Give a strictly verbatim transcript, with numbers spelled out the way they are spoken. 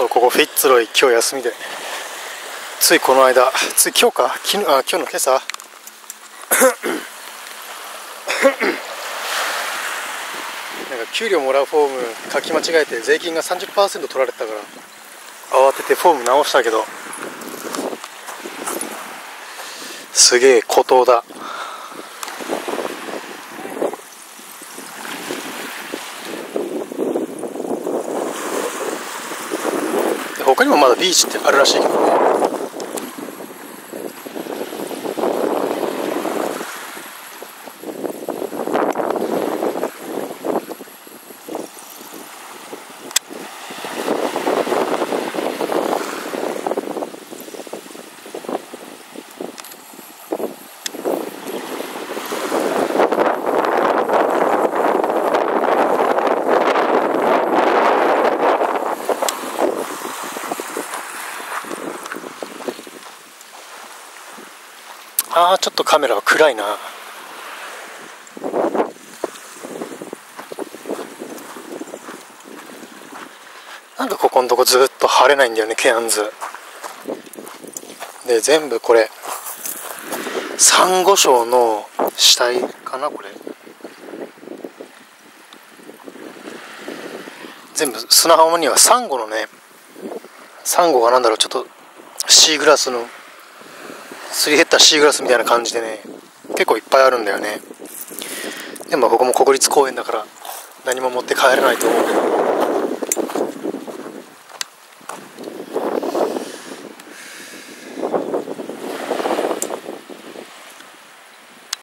そう、ここフィッツロイ今日休みで、ついこの間、つい今日か昨日、あ、今日の今朝なんか給料もらうフォーム書き間違えて税金が さんじゅっパーセント 取られてたから慌ててフォーム直したけど、すげえ孤島だ。他にもまだビーチってあるらしいけどね。あー、ちょっとカメラは暗いな。なんかここのとこずっと晴れないんだよね、ケアンズで。全部これサンゴ礁の死体かな。これ全部砂浜にはサンゴのね、サンゴがなんだろう、ちょっとシーグラスのすり減ったシーグラスみたいな感じでね、結構いっぱいあるんだよね。でもここも国立公園だから何も持って帰れないと思うけど、